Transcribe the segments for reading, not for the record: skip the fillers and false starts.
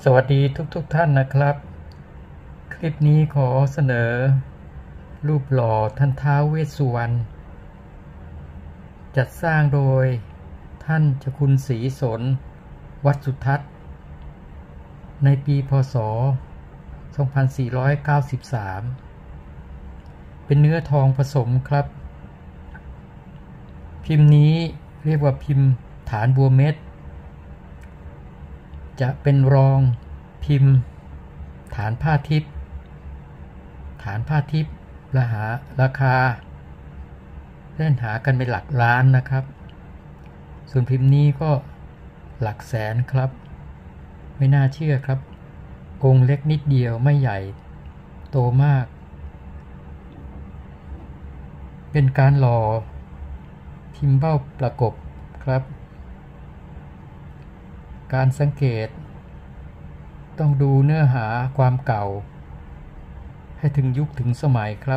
สวัสดีทุกท่านนะครับคลิปนี้ขอเสนอรูปหล่อท่านท้าวเวสสุวรรณจัดสร้างโดยท่านเจ้าคุณศรีสนวัดสุทัศน์ในปีพ.ศ. 2493เป็นเนื้อทองผสมครับพิมพ์นี้เรียกว่าพิมพ์ฐานบัวเม็ดจะเป็นรองพิมพ์ฐานผ้าทิพย์ราคาเล่นหากันเป็นหลักล้านนะครับส่วนพิมพ์นี้ก็หลักแสนครับไม่น่าเชื่อครับองค์เล็กนิดเดียวไม่ใหญ่โตมากเป็นการหล่อพิมพ์เบ้าประกบครับการสังเกตต้องดูเนื้อหาความเก่าให้ถึงยุคถึงสมัยครับ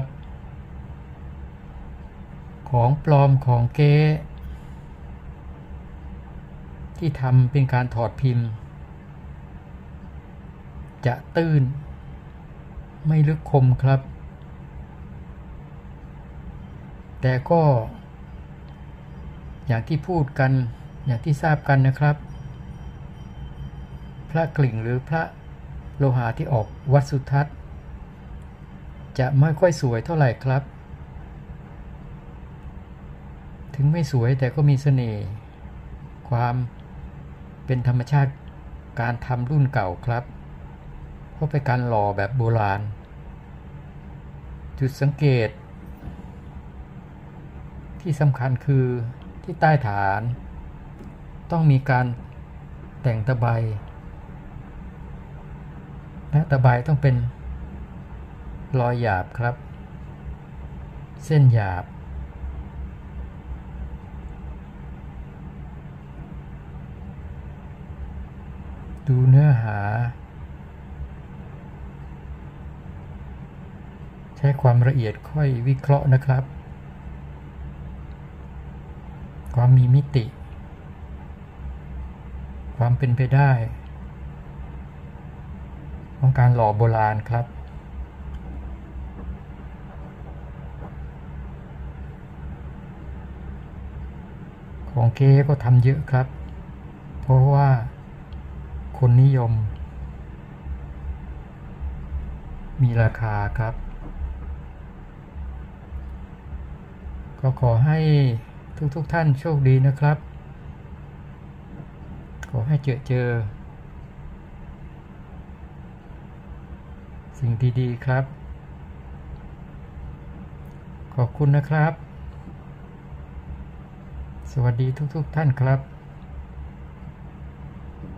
ของปลอมของเก๊ที่ทำเป็นการถอดพิมพ์จะตื้นไม่ลึกคมครับแต่ก็อย่างที่พูดกันอย่างที่ทราบกันนะครับพระกลิ่งหรือพระโลหะที่ออกวัดสุทัศน์จะไม่ค่อยสวยเท่าไหร่ครับถึงไม่สวยแต่ก็มีเสน่ห์ความเป็นธรรมชาติการทำรุ่นเก่าครับเพราะเป็นการหล่อแบบโบราณจุดสังเกตที่สำคัญคือที่ใต้ฐานต้องมีการแต่งตะไบและตะไบต้องเป็นรอยหยาบครับเส้นหยาบดูเนื้อหาใช้ความละเอียดค่อยวิเคราะห์นะครับความมีมิติความเป็นไปได้ของการหล่อโบราณครับของเก๊ก็ทำเยอะครับเพราะว่าคนนิยมมีราคาครับก็ขอให้ทุกท่านโชคดีนะครับขอให้เจอสิ่งดีๆครับขอบคุณนะครับสวัสดีทุกท่านครับ